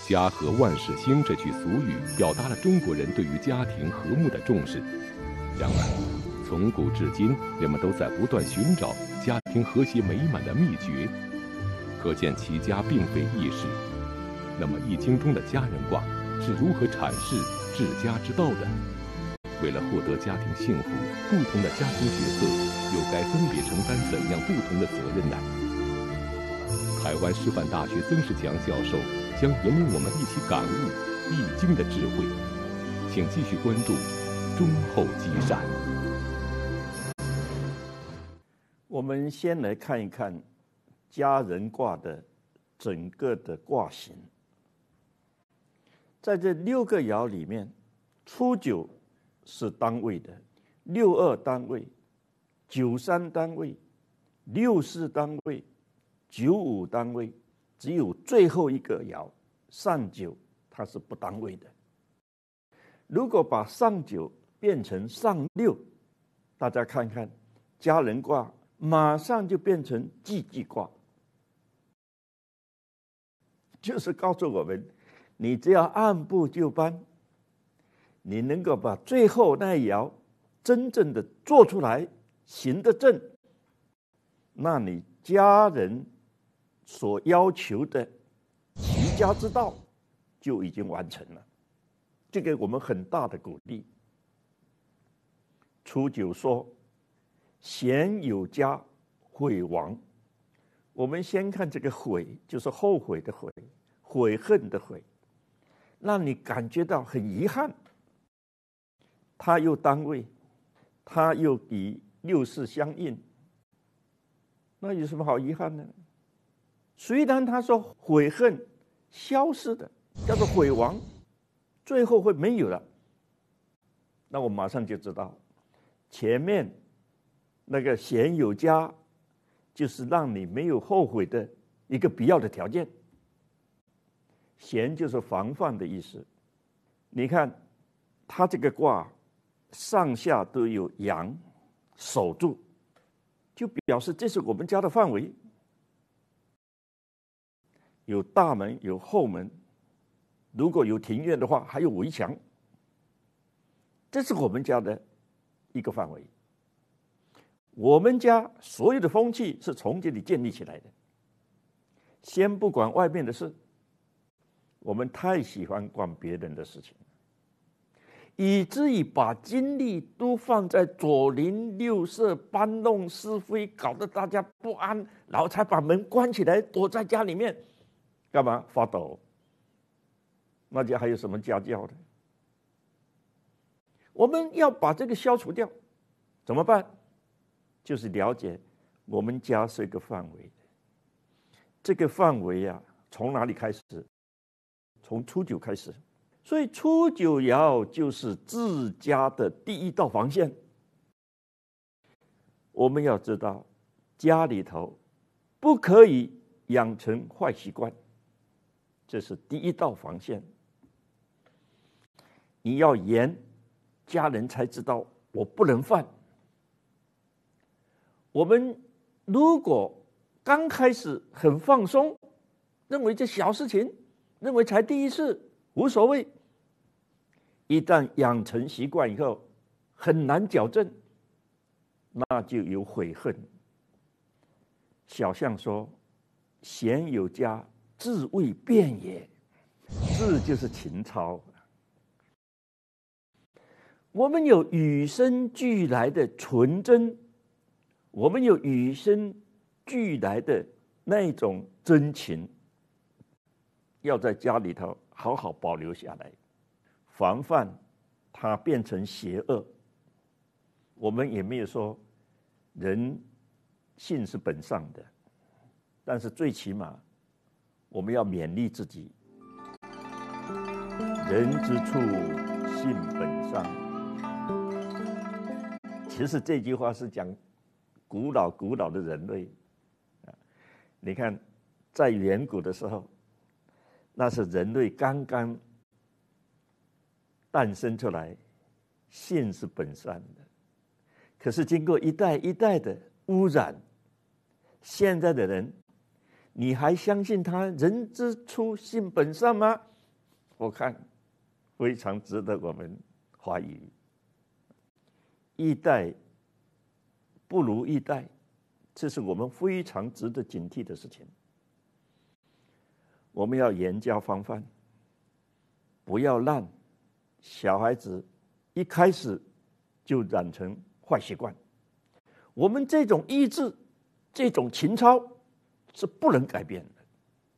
家和万事兴这句俗语表达了中国人对于家庭和睦的重视。然而，从古至今，人们都在不断寻找家庭和谐美满的秘诀，可见齐家并非易事。那么，《易经》中的家人卦是如何阐释治家之道的？为了获得家庭幸福，不同的家庭角色又该分别承担怎样不同的责任呢？台湾师范大学曾仕强教授将引领我们一起感悟《易经》的智慧，请继续关注忠厚积善。 我们先来看一看家人卦的整个的卦形。在这6个爻里面，初九是单位的，62单位，93单位，64单位，95单位，只有最后一个爻上九它是不单位的。如果把上九变成上六，大家看看家人卦马上就变成济济卦，就是告诉我们，你只要按部就班，你能够把最后那一爻真正的做出来，行得正，那你家人所要求的齐家之道就已经完成了，这给我们很大的鼓励。初九说贤有家，悔亡。我们先看这个悔，就是后悔的悔，悔恨的悔，让你感觉到很遗憾。他又单位，他又与64相应，那有什么好遗憾呢？虽然他说悔恨消失的，叫做悔亡，最后会没有了，那我马上就知道，前面那个贤有家，就是让你没有后悔的一个必要的条件。贤就是防范的意思。你看他这个卦上下都有阳守住，就表示这是我们家的范围，有大门有后门，如果有庭院的话还有围墙，这是我们家的一个范围。我们家所有的风气是从这里建立起来的。先不管外面的事，我们太喜欢管别人的事情，以至于把精力都放在左邻右舍搬弄是非，搞得大家不安，然后才把门关起来，躲在家里面干嘛？发抖。那家还有什么家教的？我们要把这个消除掉，怎么办？就是了解我们家是一个范围的，这个范围啊，从哪里开始？从初九开始。所以初九爻就是治家的第一道防线。我们要知道，家里头不可以养成坏习惯，这是第一道防线。你要严，家人才知道我不能犯。我们如果刚开始很放松，认为这小事情，认为才第一次无所谓，一旦养成习惯以后很难矫正，那就有悔恨。小象说贤有家，志未变也。志就是情操，我们有与生俱来的纯真，我们有与生俱来的那种真情，要在家里头好好保留下来，防范它变成邪恶。我们也没有说人性是本善的，但是最起码我们要勉励自己，人之初性本善。其实这句话是讲古老的人类。你看在远古的时候，那是人类刚刚诞生出来，性是本善的。可是经过一代一代的污染，现在的人，你还相信他人之初性本善吗？ 我看非常值得我们怀疑。一代不如一代，这是我们非常值得警惕的事情。我们要严加防范，不要让小孩子一开始就染成坏习惯。我们这种意志、这种情操是不能改变的，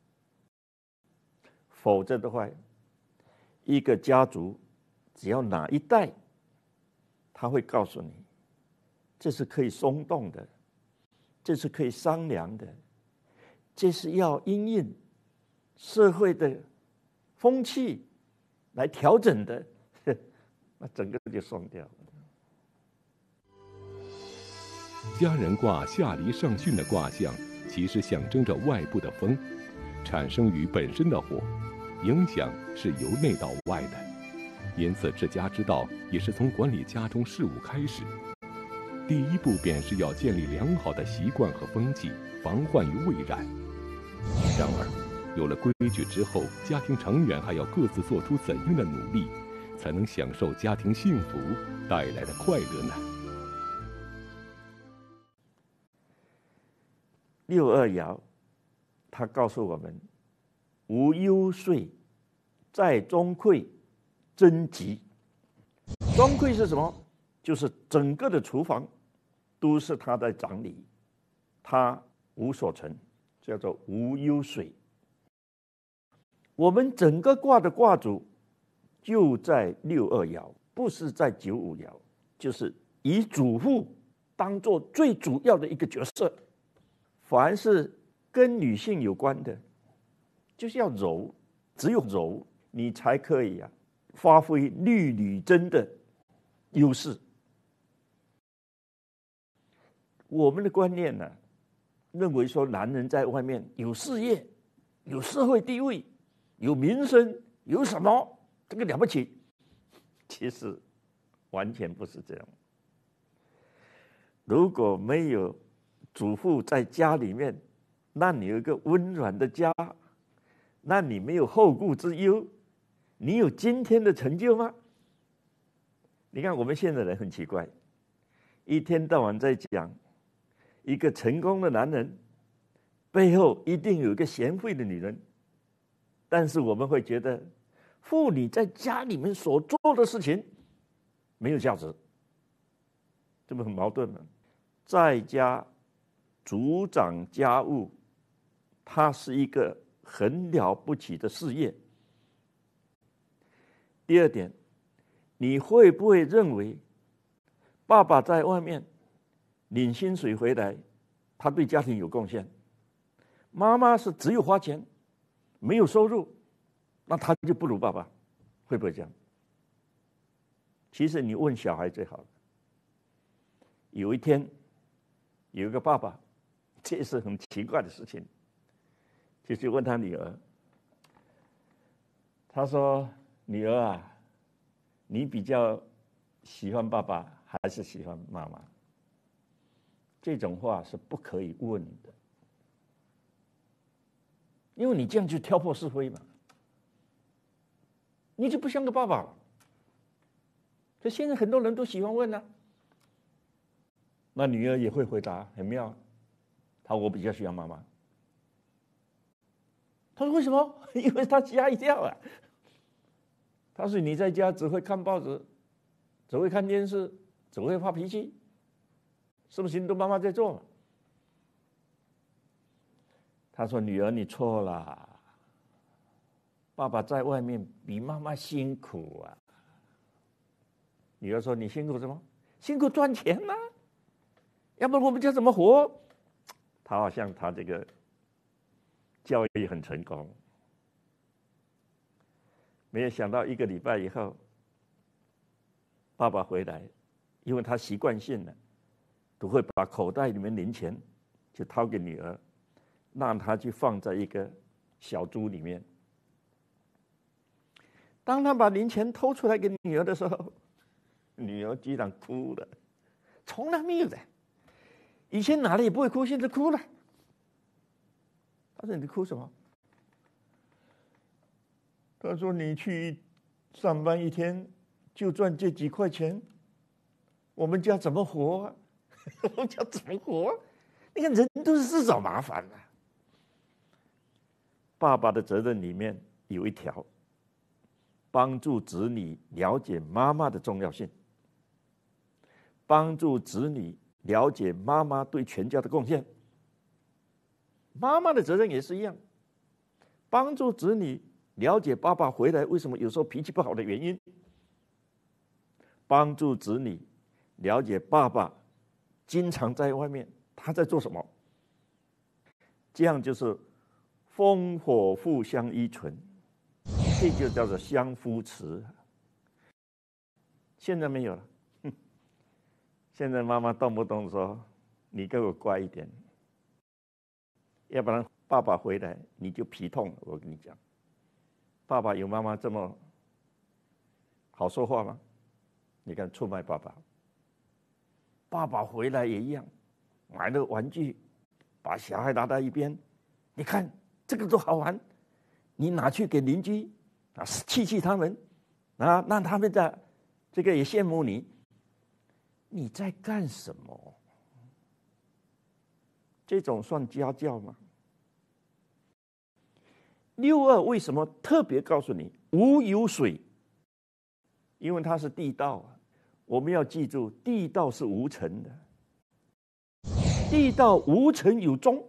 否则的话，一个家族只要哪一代，他会告诉你，这是可以松动的，这是可以商量的，这是要因应社会的风气来调整的，那整个就松掉了。 家人卦下离上巽的卦象，其实象征着外部的风，产生于本身的火，影响是由内到外的。因此治家之道也是从管理家中事务开始。第一步便是要建立良好的习惯和风气，防患于未然。然而有了规矩之后，家庭成员还要各自做出怎样的努力，才能享受家庭幸福带来的快乐呢 ？62爻他告诉我们，无忧岁，在中馈，贞吉。中馈是什么？就是整个的厨房都是他在掌理，他无所成，叫做无忧岁。我们整个卦的卦主就在62爻，不是在95爻，就是以主妇当做最主要的一个角色。凡是跟女性有关的，就是要柔，只有柔，你才可以发挥律女贞的优势。我们的观念呢，认为说男人在外面有事业、有社会地位、有名声、有什么，这个了不起。其实完全不是这样。如果没有主妇在家里面，让你有一个温暖的家，让你没有后顾之忧，你有今天的成就吗？你看我们现在人很奇怪，一天到晚在讲一个成功的男人背后一定有一个贤惠的女人，但是我们会觉得妇女在家里面所做的事情没有价值，这不很矛盾吗？在家主掌家务，它是一个很了不起的事业。第二点，你会不会认为爸爸在外面领薪水回来，他对家庭有贡献，妈妈是只有花钱没有收入，那他就不如爸爸？会不会这样？其实你问小孩最好了。有一天有一个爸爸，这是很奇怪的事情，就去问他女儿，他说：“女儿啊，你比较喜欢爸爸还是喜欢妈妈？”这种话是不可以问的，因为你这样就挑拨是非嘛，你就不像个爸爸了。所以现在很多人都喜欢问啊，那女儿也会回答，很妙。她说：“我比较喜欢妈妈。”他说：“为什么？”因为他吓一跳啊。他说：“你在家只会看报纸，只会看电视，只会发脾气，是不是都妈妈在做？”他说：“女儿，你错了，爸爸在外面比妈妈辛苦啊。”女儿说：“你辛苦什么？辛苦赚钱啊，要不然我们家怎么活？”他好像他这个教育很成功，没有想到1个礼拜以后，爸爸回来，因为他习惯性的都会把口袋里面零钱就掏给女儿，让她去放在一个小猪里面。当他把零钱偷出来给女儿的时候，女儿居然哭了，从来没有的。以前拿了也不会哭，现在哭了。他说：“你哭什么？” 他说：“你去上班一天就赚这几块钱，我们家怎么活啊？我们家怎么活啊？你看人都是自找麻烦啊。”爸爸的责任里面有一条，帮助子女了解妈妈的重要性，帮助子女了解妈妈对全家的贡献。妈妈的责任也是一样，帮助子女了解爸爸回来为什么有时候脾气不好的原因，帮助子女了解爸爸经常在外面他在做什么，这样就是烽火互相依存，这就叫做相扶持。现在没有了，现在妈妈动不动说：“你给我乖一点，要不然爸爸回来你就皮痛了。”我跟你讲，爸爸有妈妈这么好说话吗？你看出卖爸爸，爸爸回来也一样，买了玩具，把小孩拿到一边，你看这个都好玩，你拿去给邻居啊，气他们啊，让他们的这个也羡慕你。你在干什么？这种算家教吗？6.2为什么特别告诉你无有水？因为它是地道啊。我们要记住，地道是无尘的，地道无尘有终。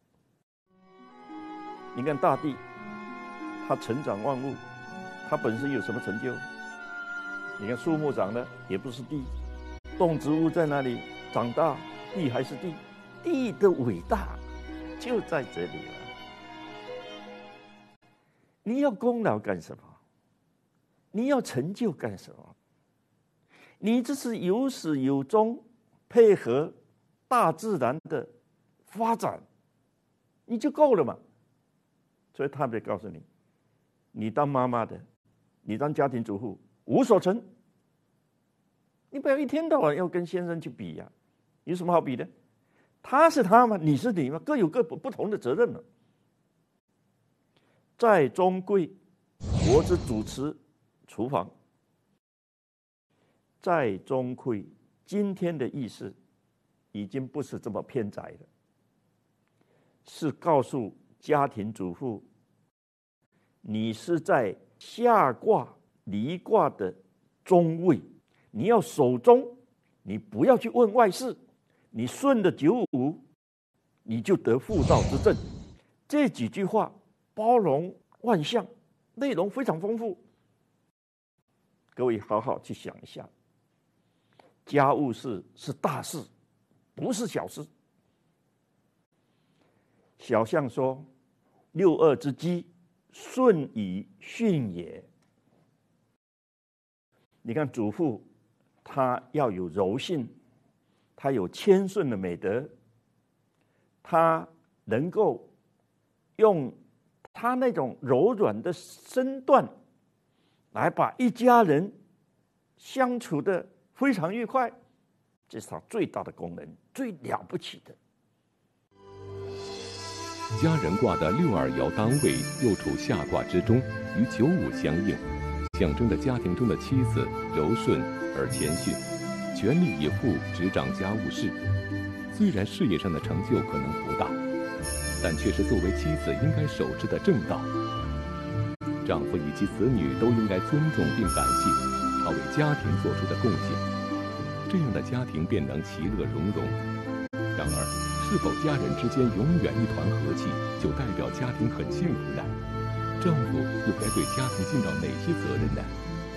你看大地，它成长万物，它本身有什么成就？你看树木长的也不是地，动植物在那里长大，地还是地，地的伟大就在这里了。你要功劳干什么？你要成就干什么？你这是有始有终，配合大自然的发展，你就够了嘛。所以特别告诉你，你当妈妈的，你当家庭主妇无所成，你不要一天到晚要跟先生去比呀，有什么好比的？他是他嘛，你是你嘛，各有各不同的责任嘛。在中贵，我只主持厨房。在中贵，今天的意思已经不是这么偏窄了，是告诉家庭主妇，你是在下卦离卦的中位，你要守中，你不要去问外事，你顺着95，你就得妇道之正。这几句话包容万象，内容非常丰富，各位好好去想一下。家务事是大事，不是小事。小象说：“6.2之基，顺以训也。”你看主妇，她要有柔性，她有谦顺的美德，她能够用她那种柔软的身段，来把一家人相处的非常愉快，这是他最大的功能，最了不起的。 家人卦的6.2爻当位又处下卦之中，与95相应，象征着家庭中的妻子柔顺而谦逊，全力以赴执掌家务事。虽然事业上的成就可能不大，但却是作为妻子应该守之的正道。丈夫以及子女都应该尊重并感谢他为家庭做出的贡献，这样的家庭便能其乐融融。然而，是否家人之间永远一团和气，就代表家庭很幸福呢？丈夫又该对家庭尽到哪些责任呢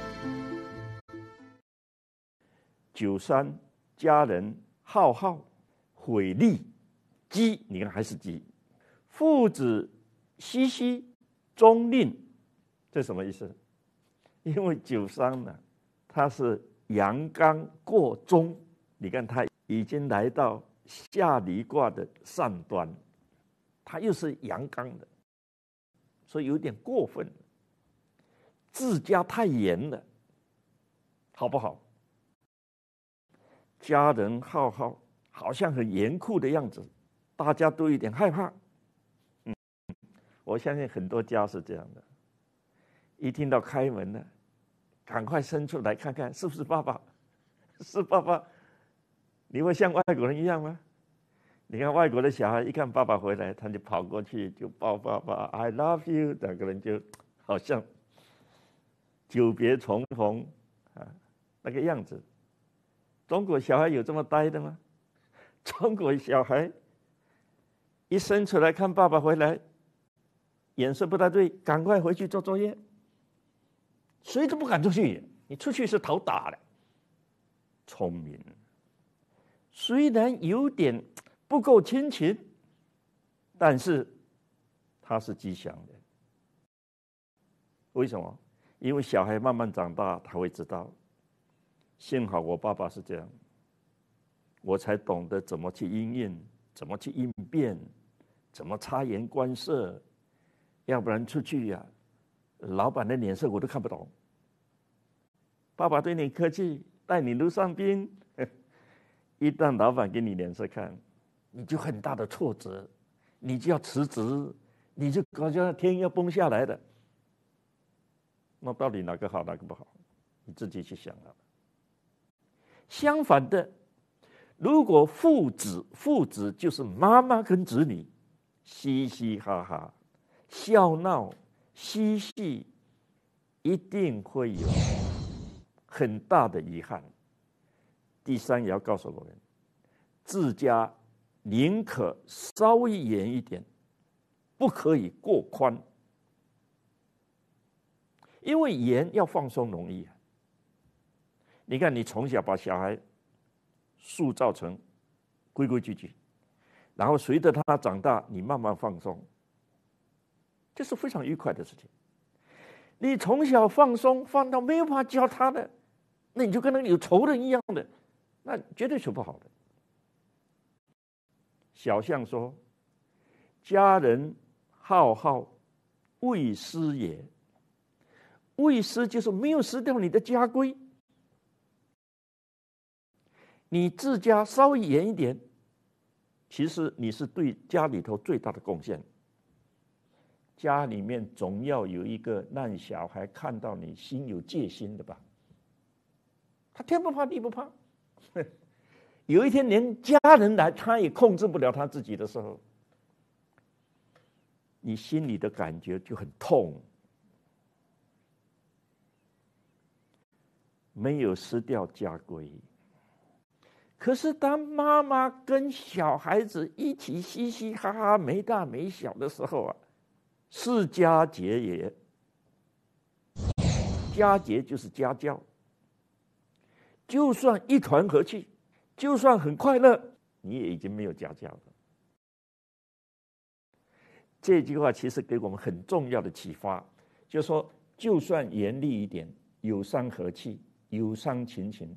？93，家人浩浩，毁利，鸡，你看还是鸡。父子熙熙，中令，这什么意思？因为93呢，它是阳刚过中，你看它已经来到下离卦的上端，它又是阳刚的，所以有点过分了，自家太严了，好不好？家人浩浩，好像很严酷的样子，大家都有点害怕。我相信很多家是这样的， 一听到开门了，赶快伸出来看看是不是爸爸，是爸爸。你会像外国人一样吗？你看外国的小孩一看爸爸回来，他就跑过去就抱爸爸 ，I love you， 两个人就好像久别重逢啊那个样子。中国小孩有这么呆的吗？中国小孩一生出来看爸爸回来，眼色不太对，赶快回去做作业，谁都不敢出去，你出去是讨打的。聪明，虽然有点不够亲情，但是他是吉祥的。为什么？因为小孩慢慢长大，他会知道，幸好我爸爸是这样，我才懂得怎么去因应，怎么去应变，怎么察言观色。要不然出去呀，老板的脸色我都看不懂。爸爸对你客气，带你路上宾，一旦老板给你脸色看，你就很大的挫折，你就要辞职，你就感觉天要崩下来的。那到底哪个好，哪个不好？你自己去想了。相反的，如果父子就是妈妈跟子女，嘻嘻哈哈、笑闹、嬉戏，一定会有很大的遗憾。第三，也要告诉我们，自家宁可稍微严一点，不可以过宽，因为严要放松容易。你看，你从小把小孩塑造成规规矩矩，然后随着他长大，你慢慢放松，这是非常愉快的事情。你从小放松，放到没有办法教他的，那你就跟那个有仇人一样的，那绝对是不好的。小象说：“家人浩浩，未失也。”未失就是没有失掉你的家规。你自家稍微严一点，其实你是对家里头最大的贡献。家里面总要有一个让小孩看到你心有戒心的吧？他天不怕地不怕，有一天连家人来他也控制不了他自己的时候，你心里的感觉就很痛。没有失掉家规，可是当妈妈跟小孩子一起嘻嘻哈哈没大没小的时候啊，是家节也。家节就是家教，就算一团和气，就算很快乐，你也已经没有家教了。这句话其实给我们很重要的启发，就是说，就算严厉一点，有伤和气，有伤亲情，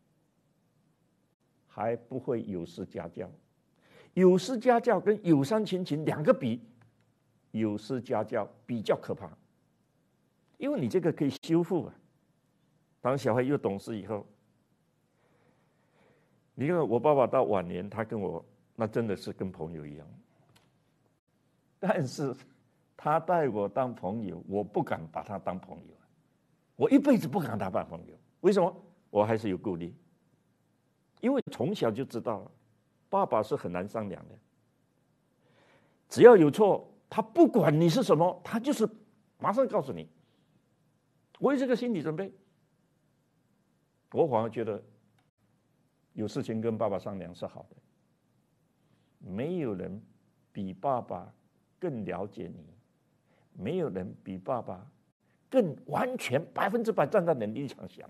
还不会有失家教。有失家教跟有伤亲情两个比，有失家教比较可怕，因为你这个可以修复啊。当小孩又懂事以后，你看我爸爸到晚年，他跟我那真的是跟朋友一样，但是他带我当朋友，我不敢把他当朋友，我一辈子不敢把他当朋友。为什么？我还是有顾虑，因为从小就知道了，爸爸是很难商量的。只要有错，他不管你是什么，他就是马上告诉你。我有这个心理准备，我反而觉得有事情跟爸爸商量是好的。没有人比爸爸更了解你，没有人比爸爸更完全100%站在你的立场想。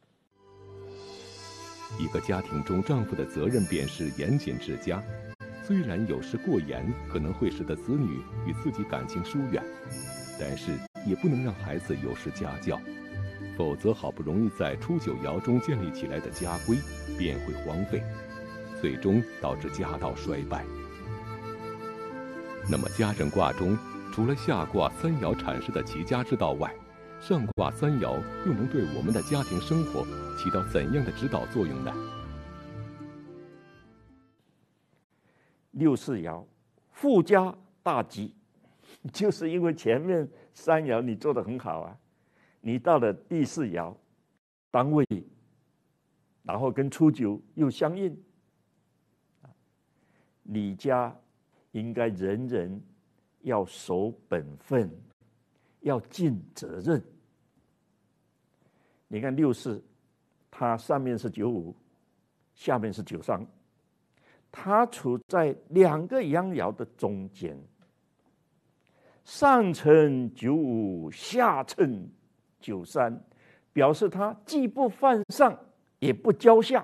一个家庭中，丈夫的责任便是严谨治家。虽然有时过严可能会使得子女与自己感情疏远，但是也不能让孩子有失家教，否则好不容易在初九爻中建立起来的家规便会荒废，最终导致家道衰败。那么家人卦中，除了下卦三爻阐释的齐家之道外，上卦三爻又能对我们的家庭生活起到怎样的指导作用呢 ？6、4爻，富家大吉，就是因为前面3爻你做得很好啊， 你到了第4爻当位，然后跟初九又相应，你家应该人人要守本分，要尽责任。你看6巳，它上面是9午，下面是9商，它处在2个阳爻的中间，上承9午，下承9三，表示它既不犯上，也不骄下。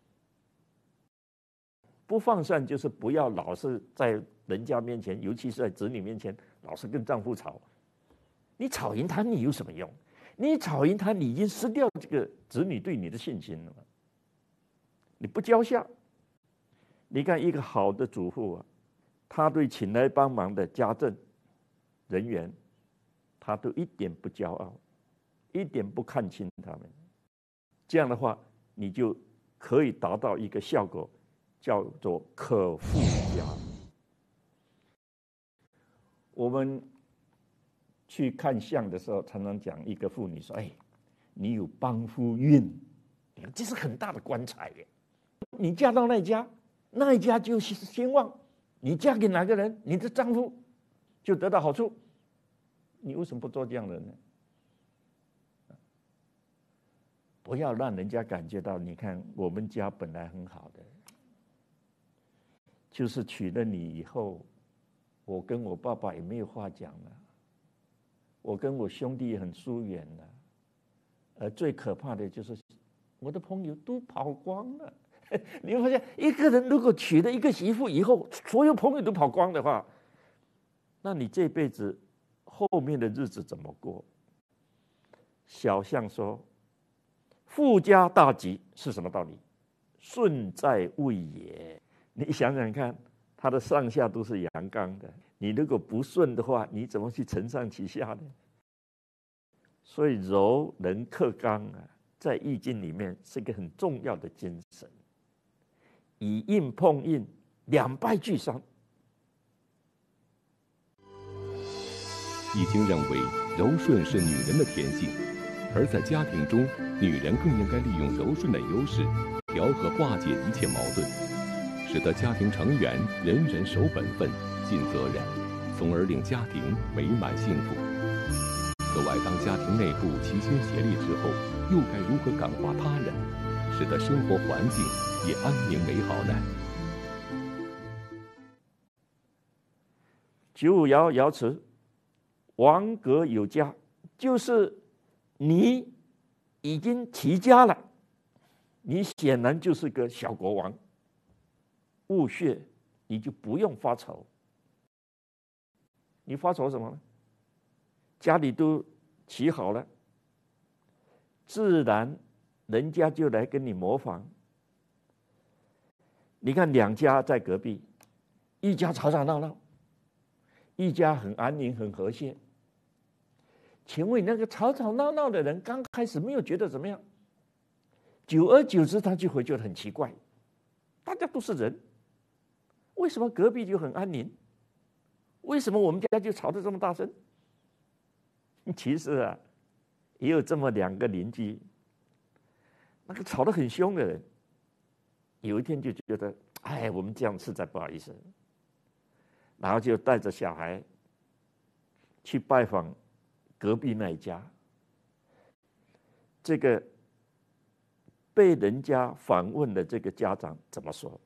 不放散就是不要老是在人家面前，尤其是在子女面前，老是跟丈夫吵。你吵赢他，你有什么用？你吵赢他，你已经失掉这个子女对你的信心了。你不骄下，你看一个好的主妇啊，她对请来帮忙的家政人员，她都一点不骄傲，一点不看轻他们。这样的话，你就可以达到一个效果，叫做可复家。我们去看相的时候，常常讲一个妇女说：“哎，你有帮夫运，你看这是很大的官财耶。你嫁到那一家，那一家就是兴旺；你嫁给哪个人，你的丈夫就得到好处。你为什么不做这样的人呢？不要让人家感觉到，你看我们家本来很好的，就是娶了你以后，我跟我爸爸也没有话讲了。”我跟我兄弟也很疏远了，而最可怕的就是我的朋友都跑光了。你会发现，一个人如果娶了一个媳妇以后，所有朋友都跑光的话，那你这辈子后面的日子怎么过？小象说：“富家大吉是什么道理？顺在位也。”你想想看，他的上下都是阳刚的。你如果不顺的话，你怎么去承上启下呢？所以柔能克刚啊，在易经里面是一个很重要的精神。以印碰印，两败俱伤。 易经认为柔顺是女人的天性，而在家庭中，女人更应该利用柔顺的优势，调和化解一切矛盾，使得家庭成员人人守本分、尽责任，从而令家庭美满幸福。此外，当家庭内部齐心协力之后，又该如何感化他人，使得生活环境也安宁美好呢 ？9五爻爻辞，王格有家，就是你已经齐家了，你显然就是个小国王。戊戌，你就不用发愁。你发愁什么呢？家里都齐好了，自然人家就来跟你模仿。你看两家在隔壁，一家吵吵闹闹，一家很安宁很和谐。请问那个吵吵闹闹的人刚开始没有觉得怎么样，久而久之他就会觉得很奇怪，大家都是人，为什么隔壁就很安宁？为什么我们家就吵得这么大声？其实啊，也有这么2个邻居，那个吵得很凶的人，有一天就觉得，哎，我们这样实在不好意思，然后就带着小孩去拜访隔壁那一家。这个被人家访问的这个家长怎么说？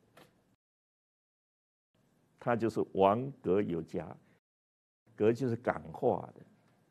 他就是王格有家，格就是感化的。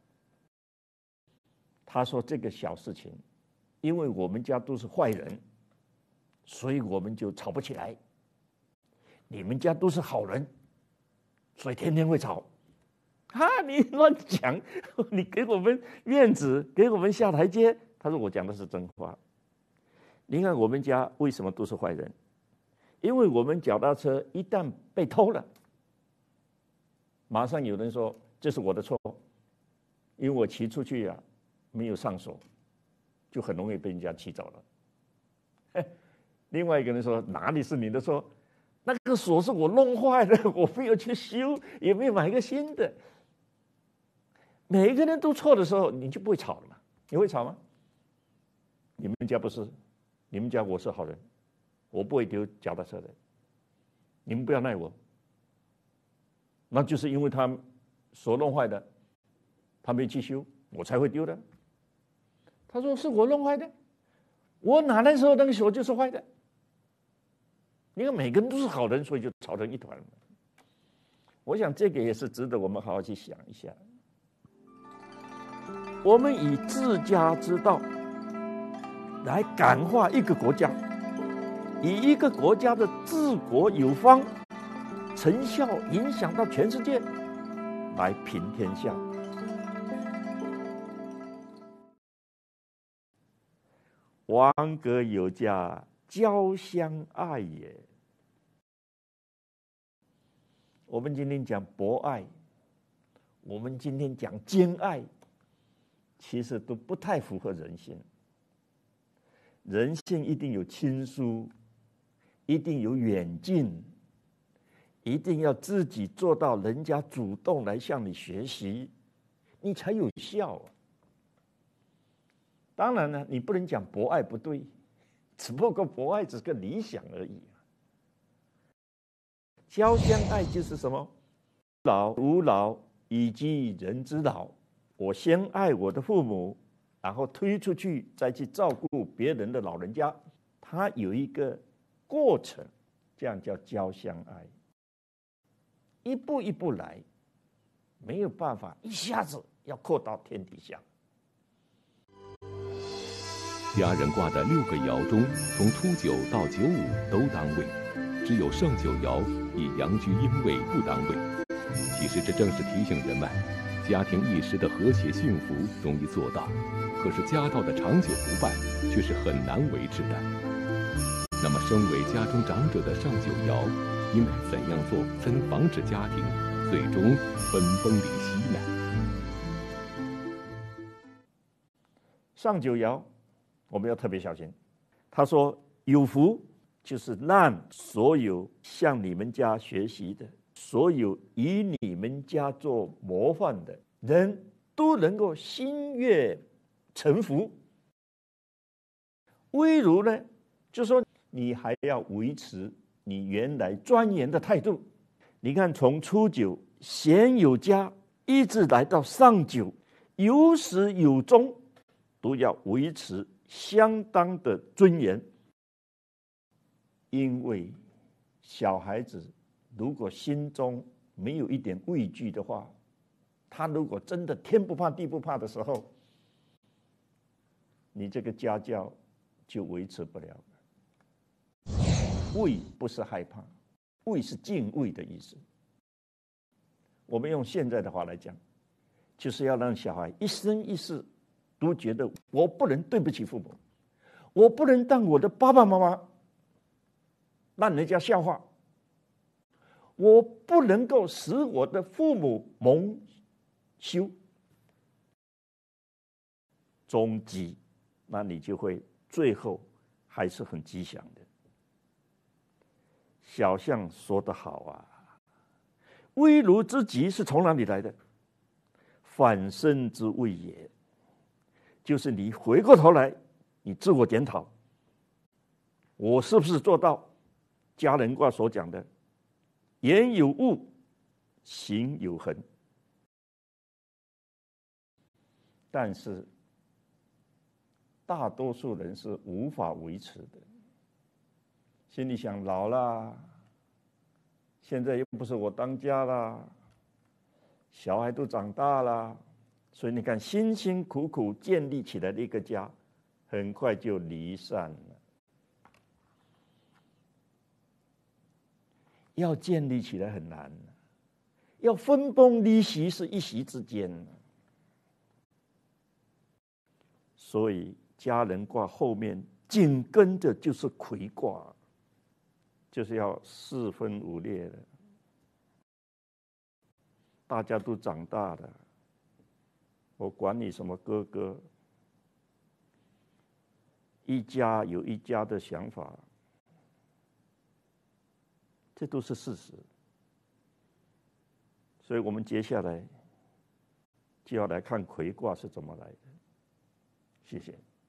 他说这个小事情，因为我们家都是坏人，所以我们就吵不起来。你们家都是好人，所以天天会吵。你乱讲，你给我们面子，给我们下台阶。他说我讲的是真话。你看我们家为什么都是坏人？因为我们脚踏车一旦被偷了，马上有人说这是我的错，因为我骑出去啊没有上锁，就很容易被人家骑走了。另外一个人说哪里是你的错？那个锁是我弄坏了，我没有去修，也没有买个新的。 每一个人都错的时候，你就不会吵了嘛？你会吵吗？你们家不是，你们家我是好人，我不会丢脚踏车的，你们不要赖我。那就是因为他手弄坏的，他没去修，我才会丢的。他说是我弄坏的，我哪那时候那个手就是坏的？因为每个人都是好人，所以就吵成一团。我想这个也是值得我们好好去想一下。我们以治家之道来感化一个国家，以一个国家的治国有方、成效影响到全世界，来平天下。王葛有家，交相爱也。我们今天讲博爱，我们今天讲兼爱，其实都不太符合人性。人性一定有亲疏，一定有远近，一定要自己做到人家主动来向你学习，你才有效啊。当然呢，你不能讲博爱不对，只不过博爱只是个理想而已。交相爱就是什么？老吾老以及人之老，我先爱我的父母，然后推出去再去照顾别人的老人家，它有一个过程，这样叫交相爱。一步一步来，没有办法一下子要扩到天底下。 家人卦的6个爻中，从初9到95都当位，只有上九爻以阳居阴位不当位。其实这正是提醒人们，家庭一时的和谐幸福容易做到，可是家道的长久不败却是很难维持的。那么身为家中长者的上九爻，应该怎样做才能防止家庭最终分崩离析呢？ 上九爻我们要特别小心。他说有福，就是让所有向你们家学习的，所有以你们家做模范的人都能够心悦诚服。危如呢，就说你还要维持你原来庄严的态度。你看从初9贤有家一直来到上9，有始有终，都要维持相当的尊严。因为小孩子如果心中没有一点畏惧的话，他如果真的天不怕地不怕的时候，你这个家教就维持不了了。畏不是害怕，畏是敬畏的意思。我们用现在的话来讲，就是要让小孩一生一世都觉得我不能对不起父母，我不能当我的爸爸妈妈让人家笑话，我不能够使我的父母蒙羞。终极，那你就会最后还是很吉祥的。小象说得好啊，危如之极是从哪里来的？反身之谓也，就是你回过头来，你自我检讨，我是不是做到家人卦所讲的言有物，行有恒？但是大多数人是无法维持的。心里想，老了，现在又不是我当家了，小孩都长大了，所以你看，辛辛苦苦建立起来的一个家，很快就离散了。要建立起来很难，要分崩离析是一夕之间。所以家人卦后面紧跟着就是魁卦，就是要四分五裂了。大家都长大了，我管你什么哥哥，一家有一家的想法，这都是事实。所以我们接下来就要来看魁卦是怎么来的。谢谢。